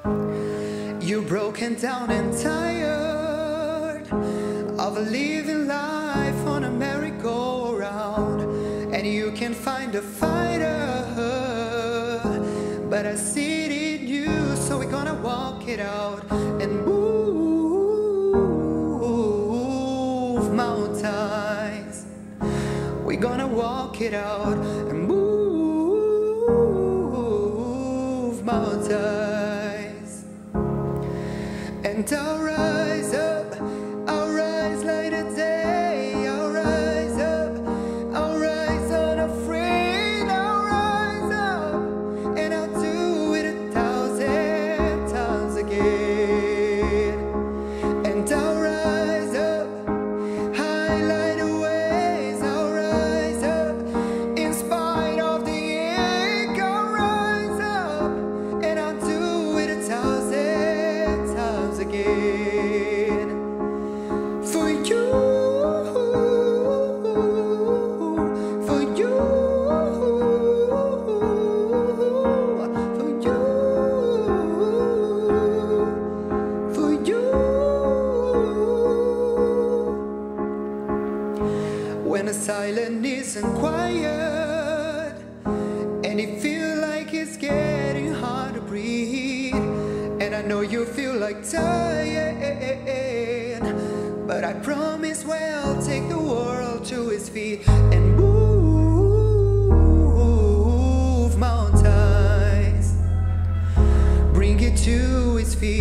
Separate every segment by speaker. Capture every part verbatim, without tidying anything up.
Speaker 1: You're broken down and tired of living life on a merry-go-round, and you can find a fighter, but I see it in you, so we're gonna walk it out and move mountains. We're gonna walk it out and move mountains. And I'll rise up, I'll rise like the day, I'll rise up, I'll rise unafraid, I'll rise up, and I'll do it a thousand times again. And I'll rise up, highlight the ways, I'll rise up, in spite of the ache, I'll rise up, and I'll do it a thousand times again. For you, for you, for you, for you. When the silence isn't quiet and it feels like it's getting hard to breathe, and I know you feel like dying, but I promise we'll take the world to its feet and move mountains. Bring it to its feet,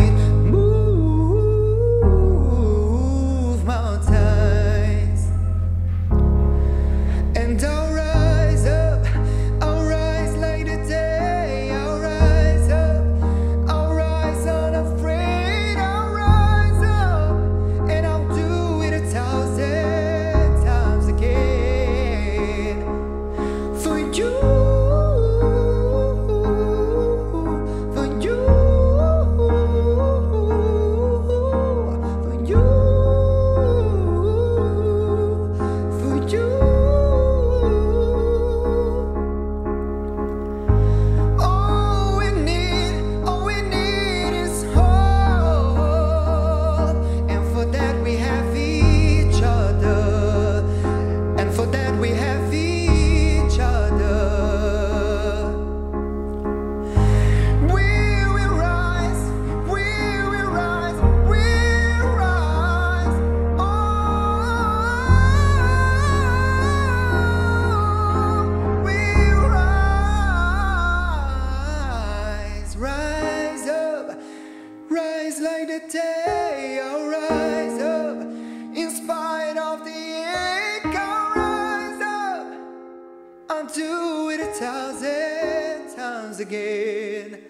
Speaker 1: move mountains. And I'll rise up, I'll rise like the day, I'll rise up, I'll rise unafraid, I'll rise up, and I'll do it a thousand times again. For you, for you, for you, for you. All we need, all we need is hope, and for that we have each other, and for that we have each other. We will rise, we will rise, we'll rise. Oh, we'll rise, rise up, rise like the day. I'll rise up, in spite of the ache. I'll rise up, I'll do it a thousand times again.